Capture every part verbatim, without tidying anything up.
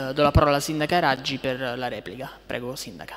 Do la parola alla Sindaca Raggi per la replica. Prego, Sindaca.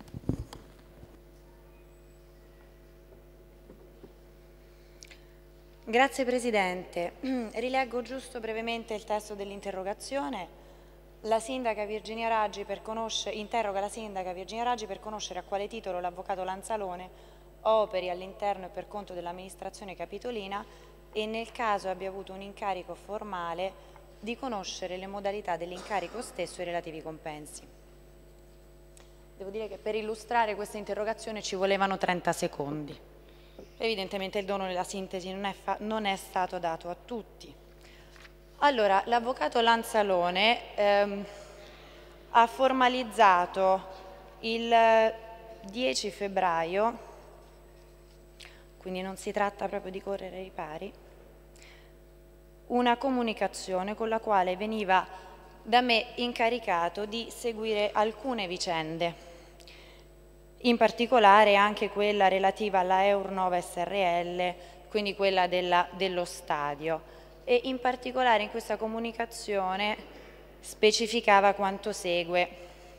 Grazie Presidente. Rileggo giusto brevemente il testo dell'interrogazione. La Sindaca Virginia Raggi per conoscere, interroga la Sindaca Virginia Raggi per conoscere a quale titolo l'Avvocato Lanzalone operi all'interno e per conto dell'amministrazione capitolina e nel caso abbia avuto un incarico formale di conoscere le modalità dell'incarico stesso e i relativi compensi. Devo dire che per illustrare questa interrogazione ci volevano trenta secondi. Evidentemente il dono della sintesi non è, non è stato dato a tutti. Allora, l'Avvocato Lanzalone ehm, ha formalizzato il dieci febbraio, quindi non si tratta proprio di correre ai ripari, una comunicazione con la quale veniva da me incaricato di seguire alcune vicende, in particolare anche quella relativa alla Eurnova S R L, quindi quella della, dello stadio, e in particolare in questa comunicazione specificava quanto segue,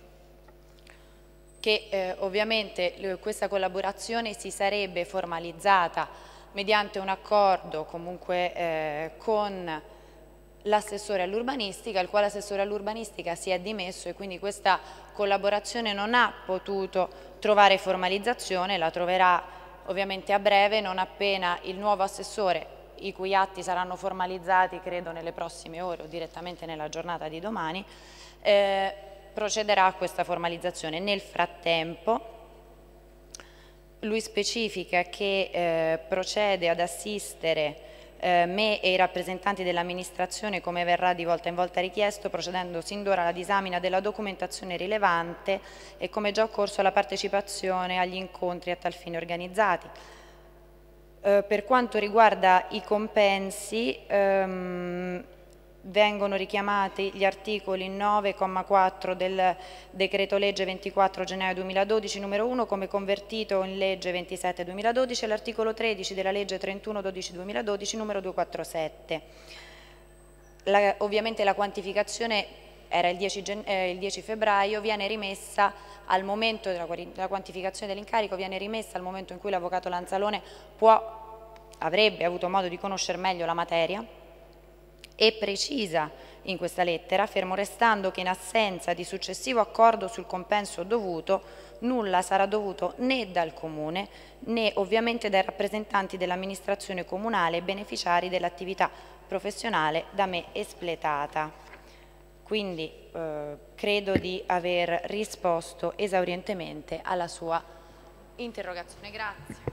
che eh, ovviamente eh, questa collaborazione si sarebbe formalizzata mediante un accordo comunque eh, con l'assessore all'urbanistica, il quale assessore all'urbanistica si è dimesso e quindi questa collaborazione non ha potuto trovare formalizzazione, la troverà ovviamente a breve, non appena il nuovo assessore, i cui atti saranno formalizzati credo nelle prossime ore o direttamente nella giornata di domani, eh, procederà a questa formalizzazione. Nel frattempo lui specifica che eh, procede ad assistere eh, me e i rappresentanti dell'amministrazione come verrà di volta in volta richiesto, procedendo sin d'ora alla disamina della documentazione rilevante e come già occorso alla partecipazione agli incontri a tal fine organizzati. Eh, per quanto riguarda i compensi, ehm, vengono richiamati gli articoli nove comma quattro del decreto legge ventiquattro gennaio duemiladodici numero uno come convertito in legge ventisette duemiladodici e l'articolo tredici della legge trentuno dodici duemiladodici numero duecentoquarantasette. La, ovviamente la quantificazione era il dieci, eh, il dieci febbraio, viene rimessa al momento della, della quantificazione dell'incarico, viene rimessa al momento in cui l'Avvocato Lanzalone può, avrebbe avuto modo di conoscere meglio la materia, e precisa in questa lettera, fermo restando che in assenza di successivo accordo sul compenso dovuto, nulla sarà dovuto né dal Comune né ovviamente dai rappresentanti dell'amministrazione comunale e beneficiari dell'attività professionale da me espletata. Quindi eh, credo di aver risposto esaurientemente alla sua interrogazione. Grazie.